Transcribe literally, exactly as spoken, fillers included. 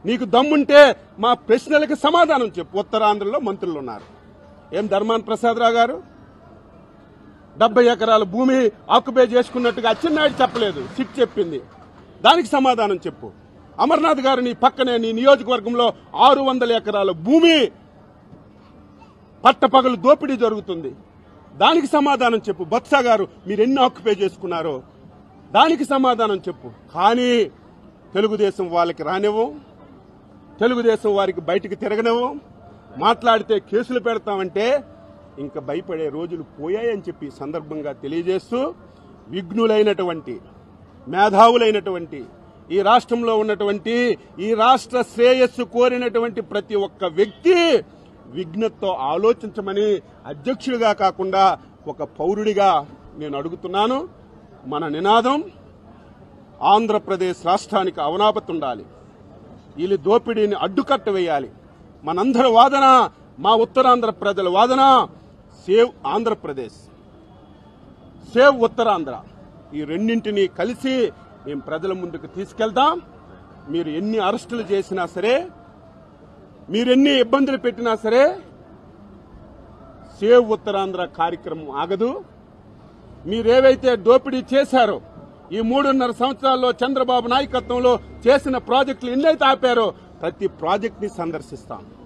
నీకు దమ్ముంటే మా ప్రశ్నలకు సమాధానం చెప్పు. ఉత్తరాంధ్రలో మంత్రులు ఉన్నారు. ఏం ధర్మాన ప్రసాదరావు గారు డెబ్బై ఎకరాల భూమి ఆక్యుపై చేసుకున్నట్టుగా అచ్చెన్నాయుడు చెప్పలేదు, సిట్ చెప్పింది. దానికి సమాధానం చెప్పు. అమర్నాథ్ గారు నీ పక్కనే నీ నియోజకవర్గంలో ఆరు వందల ఎకరాల భూమి పట్టపగలు దోపిడీ జరుగుతుంది. దానికి సమాధానం చెప్పు. బొత్స గారు మీరు ఎన్ని ఆక్యుపై చేసుకున్నారో దానికి సమాధానం చెప్పు. కానీ తెలుగుదేశం వాళ్ళకి రానివ్వం, తెలుగుదేశం వారికి బయటికి తిరగనివ్వం. మాట్లాడితే కేసులు పెడతామంటే ఇంకా భయపడే రోజులు పోయాయని చెప్పి సందర్భంగా తెలియజేస్తూ, విఘ్నులైనటువంటి మేధావులైనటువంటి ఈ రాష్ట్రంలో ఉన్నటువంటి ఈ రాష్ట్ర శ్రేయస్సు కోరినటువంటి ప్రతి ఒక్క వ్యక్తి విఘ్నతతో ఆలోచించమని అధ్యక్షుడిగా కాకుండా ఒక పౌరుడిగా నేను అడుగుతున్నాను. మన నినాదం ఆంధ్రప్రదేశ్ రాష్ట్రానికి అవనాపతి ఉండాలి. వీళ్ళు దోపిడీని అడ్డుకట్ట వేయాలి. మనందరి వాదన, మా ఉత్తరాంధ్ర ప్రజల వాదన సేవ్ ఆంధ్రప్రదేశ్, సేవ్ ఉత్తరాంధ్ర. ఈ రెండింటినీ కలిసి మేము ప్రజల ముందుకు తీసుకెళ్దాం. మీరు ఎన్ని అరెస్టులు చేసినా సరే, మీరెన్ని ఇబ్బందులు పెట్టినా సరే సేవ్ ఉత్తరాంధ్ర కార్యక్రమం ఆగదు. మీరేవైతే దోపిడీ చేశారో, ఈ మూడున్నర సంవత్సరాల్లో చంద్రబాబు నాయకత్వంలో చేసిన ప్రాజెక్టులు ఎన్నైతే ఆపారో ప్రతి ప్రాజెక్ట్ ని సందర్శిస్తాం.